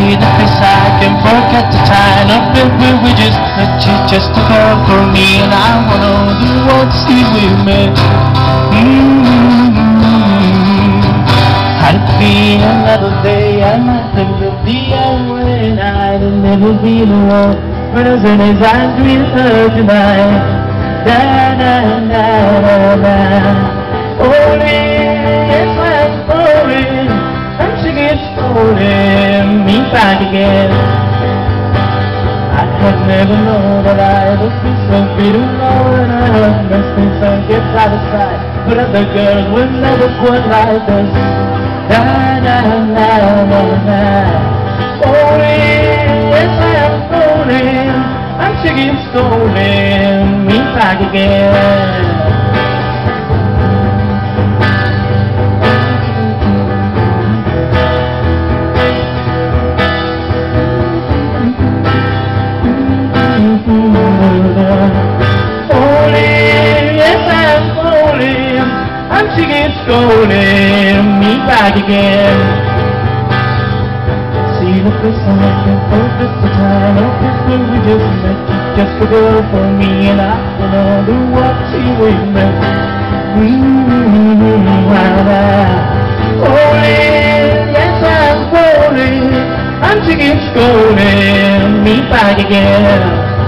see the face, I can forget the time. Up and we just met you just to call for me, and I wanna do what see with me. I'd be another day, I might think of the when I'd never been alone. But as soon as I dream of tonight, da da da da da. Falling, yes I'm falling, and she keeps holding me back again. I had never known that I would be so free to know when I heard my song gets out of sight. But other girls will never quite like this. Da da da da da. Falling, yes I am falling, and she keeps holding me back again. She keeps calling me back again. See the first time I can focus the time. Oh, people we just met, just a girl for me, and I wanna do what she with me. Falling, yes I'm falling, and she keeps calling me back again.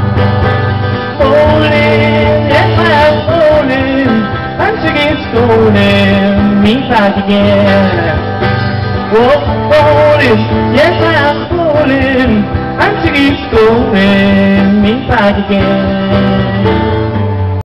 Falling, yes I'm falling, and she keeps calling me back again. Oh, falling, yes I'm falling, and she keeps calling me back again.